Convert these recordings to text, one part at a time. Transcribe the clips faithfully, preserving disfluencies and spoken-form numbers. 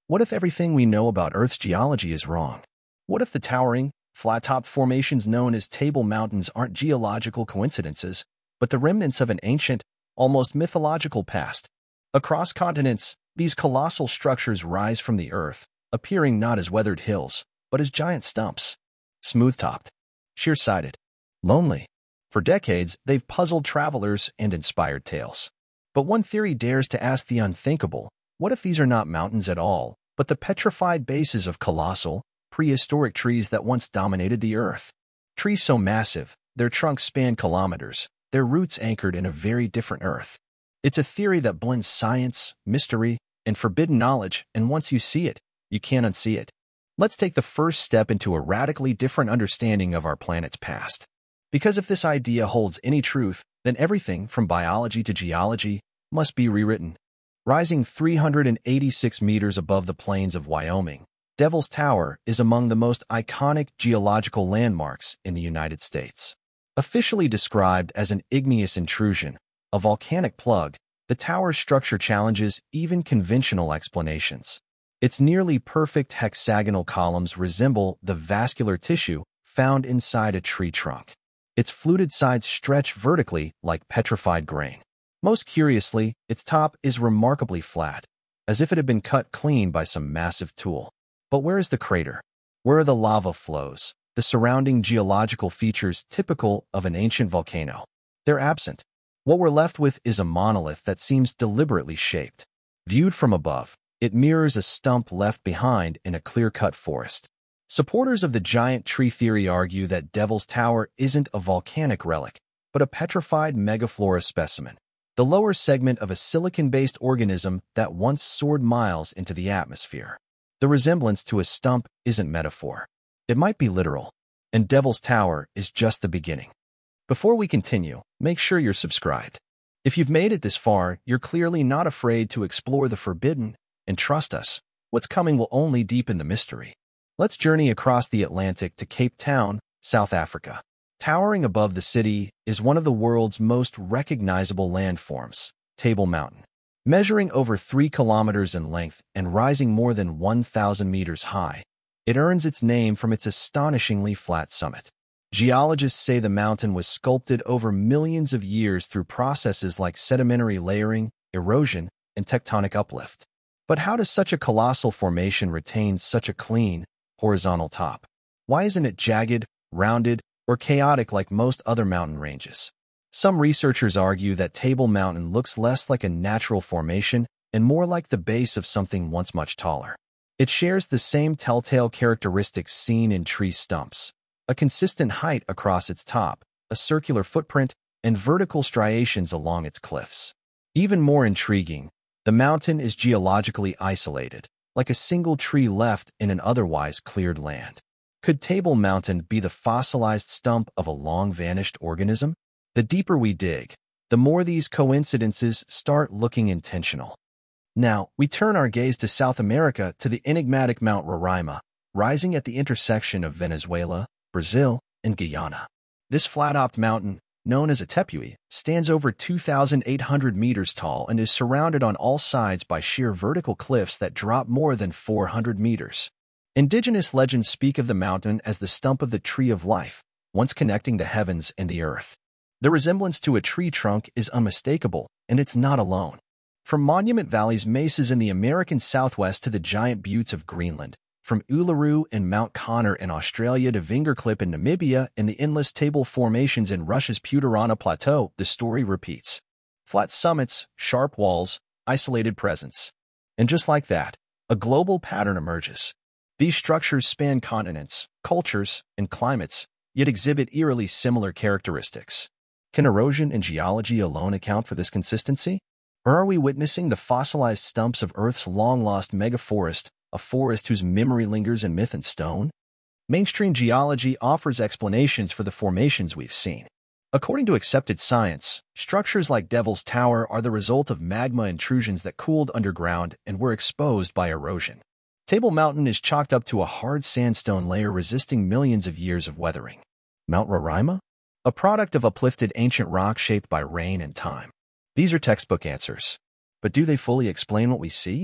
What if everything we know about Earth's geology is wrong? What if the towering, flat-topped formations known as Table Mountains aren't geological coincidences, but the remnants of an ancient, almost mythological past? Across continents, these colossal structures rise from the Earth, appearing not as weathered hills, but as giant stumps. Smooth-topped, sheer-sided, lonely. For decades, they've puzzled travelers and inspired tales. But one theory dares to ask the unthinkable. What if these are not mountains at all, but the petrified bases of colossal, prehistoric trees that once dominated the Earth? Trees so massive, their trunks span kilometers, their roots anchored in a very different Earth. It's a theory that blends science, mystery, and forbidden knowledge, and once you see it, you can't unsee it. Let's take the first step into a radically different understanding of our planet's past. Because if this idea holds any truth, then everything from biology to geology must be rewritten. Rising three hundred eighty-six meters above the plains of Wyoming, Devil's Tower is among the most iconic geological landmarks in the United States. Officially described as an igneous intrusion, a volcanic plug, the tower's structure challenges even conventional explanations. Its nearly perfect hexagonal columns resemble the vascular tissue found inside a tree trunk. Its fluted sides stretch vertically like petrified grain. Most curiously, its top is remarkably flat, as if it had been cut clean by some massive tool. But where is the crater? Where are the lava flows, the surrounding geological features typical of an ancient volcano? They're absent. What we're left with is a monolith that seems deliberately shaped. Viewed from above, it mirrors a stump left behind in a clear-cut forest. Supporters of the giant tree theory argue that Devil's Tower isn't a volcanic relic, but a petrified Megaflora specimen, the lower segment of a silicon-based organism that once soared miles into the atmosphere. The resemblance to a stump isn't metaphor. It might be literal, and Devil's Tower is just the beginning. Before we continue, make sure you're subscribed. If you've made it this far, you're clearly not afraid to explore the forbidden, and trust us, what's coming will only deepen the mystery. Let's journey across the Atlantic to Cape Town, South Africa. Towering above the city is one of the world's most recognizable landforms, Table Mountain. Measuring over three kilometers in length and rising more than one thousand meters high, it earns its name from its astonishingly flat summit. Geologists say the mountain was sculpted over millions of years through processes like sedimentary layering, erosion, and tectonic uplift. But how does such a colossal formation retain such a clean, horizontal top? Why isn't it jagged, rounded, or chaotic like most other mountain ranges? Some researchers argue that Table Mountain looks less like a natural formation and more like the base of something once much taller. It shares the same telltale characteristics seen in tree stumps: a consistent height across its top, a circular footprint, and vertical striations along its cliffs. Even more intriguing, the mountain is geologically isolated, like a single tree left in an otherwise cleared land. Could Table Mountain be the fossilized stump of a long-vanished organism? The deeper we dig, the more these coincidences start looking intentional. Now, we turn our gaze to South America, to the enigmatic Mount Roraima, rising at the intersection of Venezuela, Brazil, and Guyana. This flat-topped mountain, known as a tepuy, stands over two thousand eight hundred meters tall and is surrounded on all sides by sheer vertical cliffs that drop more than four hundred meters. Indigenous legends speak of the mountain as the stump of the tree of life, once connecting the heavens and the earth. The resemblance to a tree trunk is unmistakable, and it's not alone. From Monument Valley's mesas in the American Southwest to the giant buttes of Greenland, from Uluru and Mount Connor in Australia to Vingerklip in Namibia and the endless table formations in Russia's Putarana Plateau, the story repeats. Flat summits, sharp walls, isolated presence. And just like that, a global pattern emerges. These structures span continents, cultures, and climates, yet exhibit eerily similar characteristics. Can erosion and geology alone account for this consistency? Or are we witnessing the fossilized stumps of Earth's long-lost megaforest, a forest whose memory lingers in myth and stone? Mainstream geology offers explanations for the formations we've seen. According to accepted science, structures like Devil's Tower are the result of magma intrusions that cooled underground and were exposed by erosion. Table Mountain is chalked up to a hard sandstone layer resisting millions of years of weathering. Mount Roraima? A product of uplifted ancient rock shaped by rain and time. These are textbook answers. But do they fully explain what we see?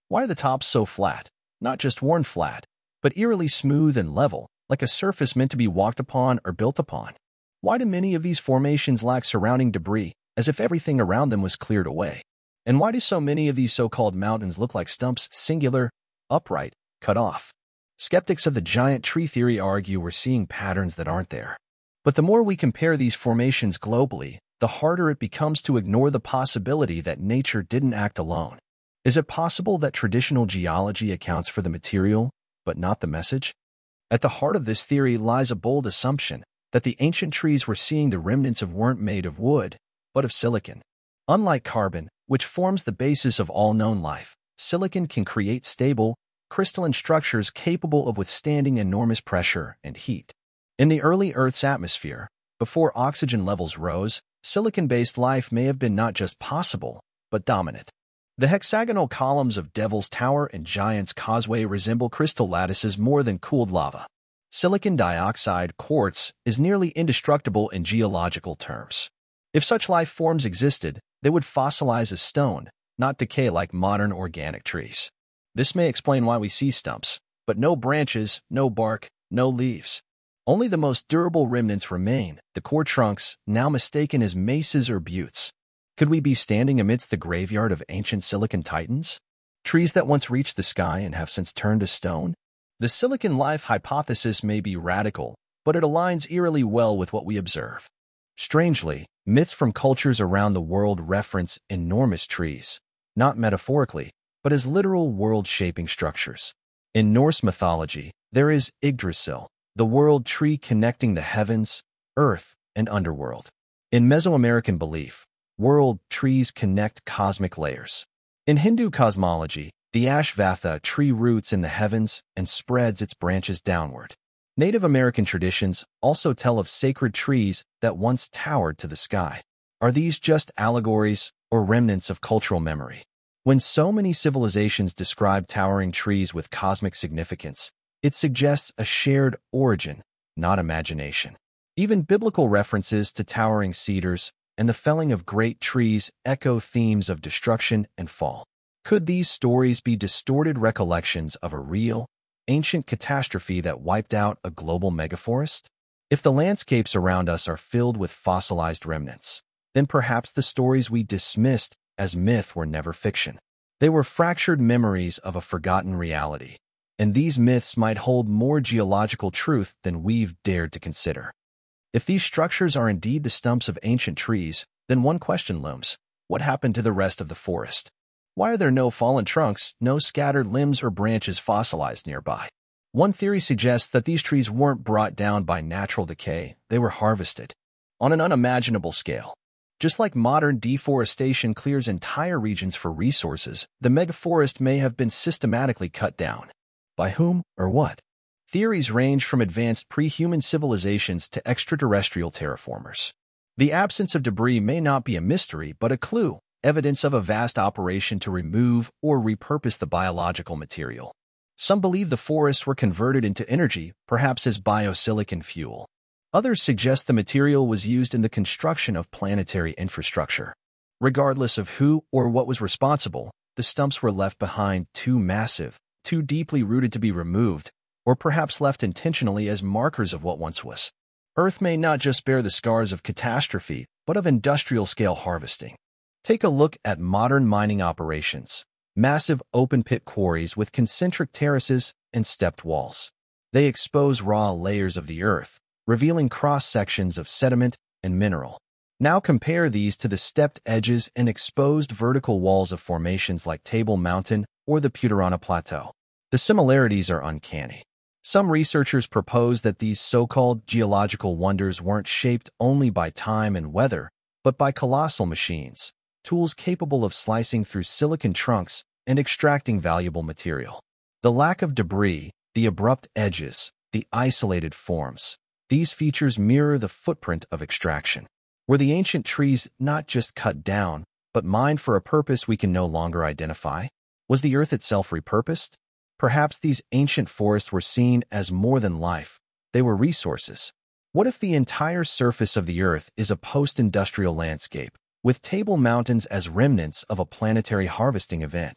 Why are the tops so flat? Not just worn flat, but eerily smooth and level, like a surface meant to be walked upon or built upon. Why do many of these formations lack surrounding debris, as if everything around them was cleared away? And why do so many of these so-called mountains look like stumps, singular, upright, cut off? Skeptics of the giant tree theory argue we're seeing patterns that aren't there. But the more we compare these formations globally, the harder it becomes to ignore the possibility that nature didn't act alone. Is it possible that traditional geology accounts for the material, but not the message? At the heart of this theory lies a bold assumption that the ancient trees we're seeing the remnants of weren't made of wood, but of silicon. Unlike carbon, which forms the basis of all known life, silicon can create stable, crystalline structures capable of withstanding enormous pressure and heat. In the early Earth's atmosphere, before oxygen levels rose, silicon-based life may have been not just possible, but dominant. The hexagonal columns of Devil's Tower and Giant's Causeway resemble crystal lattices more than cooled lava. Silicon dioxide, quartz, is nearly indestructible in geological terms. If such life forms existed, they would fossilize as stone, not decay like modern organic trees. This may explain why we see stumps, but no branches, no bark, no leaves. Only the most durable remnants remain, the core trunks, now mistaken as mesas or buttes. Could we be standing amidst the graveyard of ancient silicon titans? Trees that once reached the sky and have since turned to stone? The silicon life hypothesis may be radical, but it aligns eerily well with what we observe. Strangely, myths from cultures around the world reference enormous trees, not metaphorically, but as literal world-shaping structures. In Norse mythology, there is Yggdrasil, the world tree connecting the heavens, earth, and underworld. In Mesoamerican belief, world trees connect cosmic layers. In Hindu cosmology, the Ashvattha tree roots in the heavens and spreads its branches downward. Native American traditions also tell of sacred trees that once towered to the sky. Are these just allegories or remnants of cultural memory? When so many civilizations describe towering trees with cosmic significance, it suggests a shared origin, not imagination. Even biblical references to towering cedars and the felling of great trees echo themes of destruction and fall. Could these stories be distorted recollections of a real, ancient catastrophe that wiped out a global megaforest? If the landscapes around us are filled with fossilized remnants, then perhaps the stories we dismissed as myth were never fiction. They were fractured memories of a forgotten reality, and these myths might hold more geological truth than we've dared to consider. If these structures are indeed the stumps of ancient trees, then one question looms: what happened to the rest of the forest? Why are there no fallen trunks, no scattered limbs or branches fossilized nearby? One theory suggests that these trees weren't brought down by natural decay, they were harvested on an unimaginable scale. Just like modern deforestation clears entire regions for resources, the megaforest may have been systematically cut down. By whom or what? Theories range from advanced pre-human civilizations to extraterrestrial terraformers. The absence of debris may not be a mystery, but a clue, evidence of a vast operation to remove or repurpose the biological material. Some believe the forests were converted into energy, perhaps as biosilicon fuel. Others suggest the material was used in the construction of planetary infrastructure. Regardless of who or what was responsible, the stumps were left behind too massive, too deeply rooted to be removed, or perhaps left intentionally as markers of what once was. Earth may not just bear the scars of catastrophe, but of industrial-scale harvesting. Take a look at modern mining operations, massive open-pit quarries with concentric terraces and stepped walls. They expose raw layers of the earth, revealing cross-sections of sediment and mineral. Now compare these to the stepped edges and exposed vertical walls of formations like Table Mountain or the Puturana Plateau. The similarities are uncanny. Some researchers propose that these so-called geological wonders weren't shaped only by time and weather, but by colossal machines, tools capable of slicing through silicon trunks and extracting valuable material. The lack of debris, the abrupt edges, the isolated forms, these features mirror the footprint of extraction. Were the ancient trees not just cut down, but mined for a purpose we can no longer identify? Was the earth itself repurposed? Perhaps these ancient forests were seen as more than life. They were resources. What if the entire surface of the earth is a post-industrial landscape, with Table Mountains as remnants of a planetary harvesting event?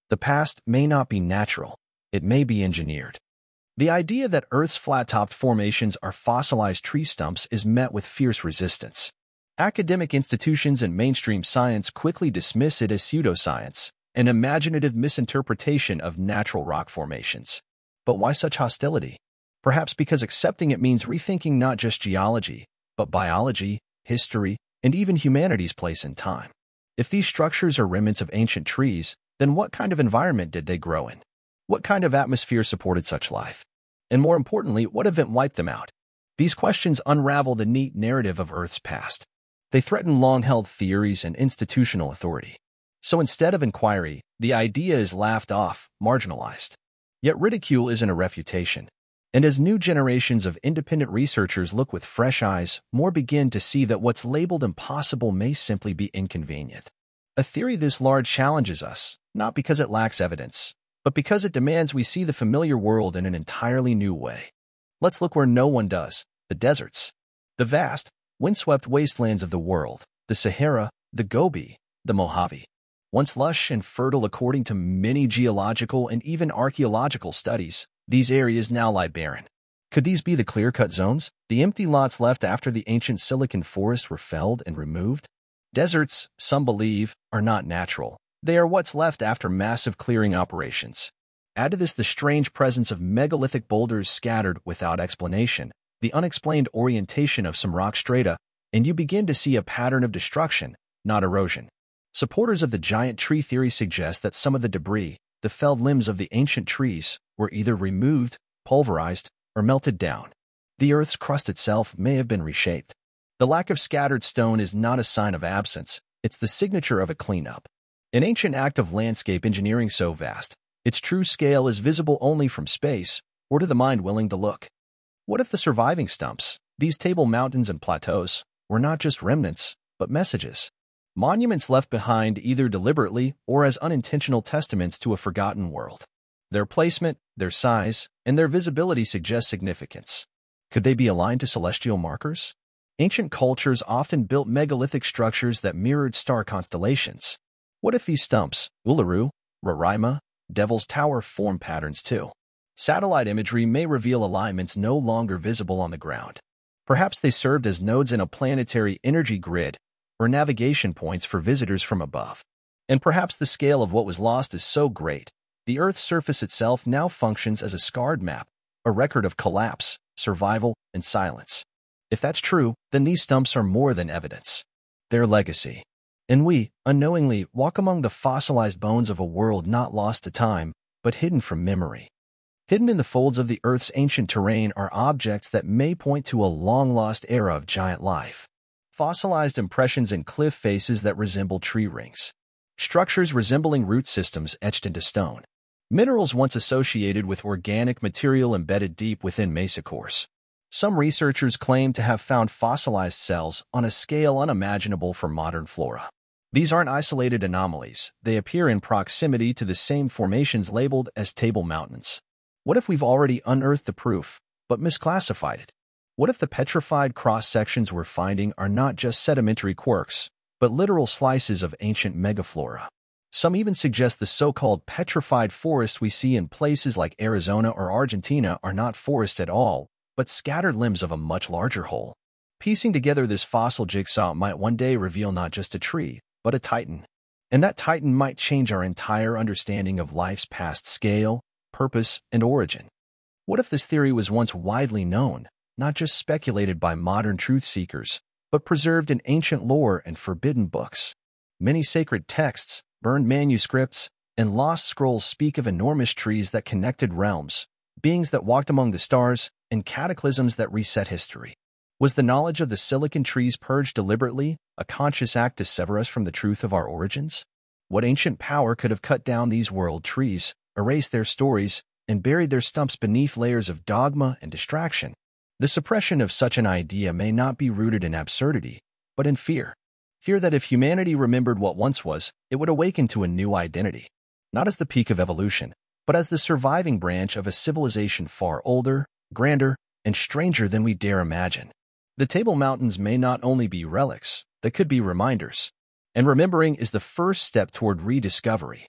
The past may not be natural, it may be engineered. The idea that Earth's flat-topped formations are fossilized tree stumps is met with fierce resistance. Academic institutions and mainstream science quickly dismiss it as pseudoscience, an imaginative misinterpretation of natural rock formations. But why such hostility? Perhaps because accepting it means rethinking not just geology, but biology, history, and even humanity's place in time. If these structures are remnants of ancient trees, then what kind of environment did they grow in? What kind of atmosphere supported such life? And more importantly, what event wiped them out? These questions unravel the neat narrative of Earth's past. They threaten long-held theories and institutional authority. So instead of inquiry, the idea is laughed off, marginalized. Yet ridicule isn't a refutation. And as new generations of independent researchers look with fresh eyes, more begin to see that what's labeled impossible may simply be inconvenient. A theory this large challenges us, not because it lacks evidence, but because it demands we see the familiar world in an entirely new way. Let's look where no one does: the deserts. The vast, windswept wastelands of the world, the Sahara, the Gobi, the Mojave. Once lush and fertile according to many geological and even archaeological studies, these areas now lie barren. Could these be the clear-cut zones, the empty lots left after the ancient silicon forests were felled and removed? Deserts, some believe, are not natural. They are what's left after massive clearing operations. Add to this the strange presence of megalithic boulders scattered without explanation, the unexplained orientation of some rock strata, and you begin to see a pattern of destruction, not erosion. Supporters of the giant tree theory suggest that some of the debris, the felled limbs of the ancient trees, were either removed, pulverized, or melted down. The Earth's crust itself may have been reshaped. The lack of scattered stone is not a sign of absence, it's the signature of a cleanup. An ancient act of landscape engineering so vast, its true scale is visible only from space, or to the mind willing to look. What if the surviving stumps, these table mountains and plateaus, were not just remnants, but messages? Monuments left behind either deliberately or as unintentional testaments to a forgotten world. Their placement, their size, and their visibility suggest significance. Could they be aligned to celestial markers? Ancient cultures often built megalithic structures that mirrored star constellations. What if these stumps, Uluru, Roraima, Devil's Tower, form patterns too? Satellite imagery may reveal alignments no longer visible on the ground. Perhaps they served as nodes in a planetary energy grid, or navigation points for visitors from above. And perhaps the scale of what was lost is so great, the Earth's surface itself now functions as a scarred map, a record of collapse, survival, and silence. If that's true, then these stumps are more than evidence. They're legacy. And we, unknowingly, walk among the fossilized bones of a world not lost to time, but hidden from memory. Hidden in the folds of the Earth's ancient terrain are objects that may point to a long-lost era of giant life. Fossilized impressions in cliff faces that resemble tree rings. Structures resembling root systems etched into stone. Minerals once associated with organic material embedded deep within mesa cores. Some researchers claim to have found fossilized cells on a scale unimaginable for modern flora. These aren't isolated anomalies. They appear in proximity to the same formations labeled as table mountains. What if we've already unearthed the proof, but misclassified it? What if the petrified cross-sections we're finding are not just sedimentary quirks, but literal slices of ancient megaflora? Some even suggest the so-called petrified forests we see in places like Arizona or Argentina are not forests at all, but scattered limbs of a much larger whole. Piecing together this fossil jigsaw might one day reveal not just a tree, but a titan. And that titan might change our entire understanding of life's past scale, purpose, and origin. What if this theory was once widely known, not just speculated by modern truth seekers, but preserved in ancient lore and forbidden books? Many sacred texts, burned manuscripts, and lost scrolls speak of enormous trees that connected realms, beings that walked among the stars, and cataclysms that reset history. Was the knowledge of the silicon trees purged deliberately, a conscious act to sever us from the truth of our origins? What ancient power could have cut down these world trees, erased their stories, and buried their stumps beneath layers of dogma and distraction? The suppression of such an idea may not be rooted in absurdity, but in fear. Fear that if humanity remembered what once was, it would awaken to a new identity. Not as the peak of evolution, but as the surviving branch of a civilization far older, grander, and stranger than we dare imagine. The Table Mountains may not only be relics, they could be reminders. And remembering is the first step toward rediscovery.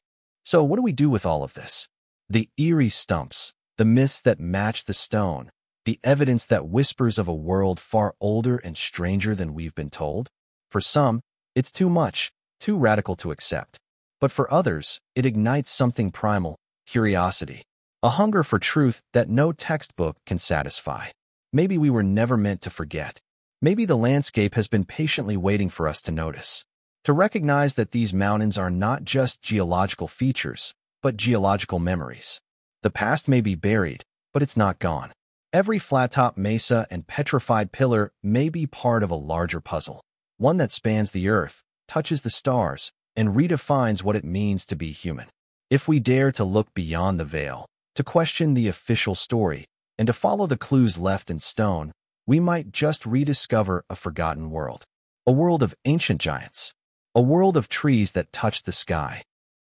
So what do we do with all of this? The eerie stumps, the myths that match the stone, the evidence that whispers of a world far older and stranger than we've been told? For some, it's too much, too radical to accept. But for others, it ignites something primal, curiosity, a hunger for truth that no textbook can satisfy. Maybe we were never meant to forget. Maybe the landscape has been patiently waiting for us to notice, to recognize that these mountains are not just geological features, but geological memories. The past may be buried, but it's not gone. Every flat-top mesa and petrified pillar may be part of a larger puzzle, one that spans the earth, touches the stars, and redefines what it means to be human. If we dare to look beyond the veil, to question the official story, and to follow the clues left in stone, we might just rediscover a forgotten world. A world of ancient giants. A world of trees that touch the sky,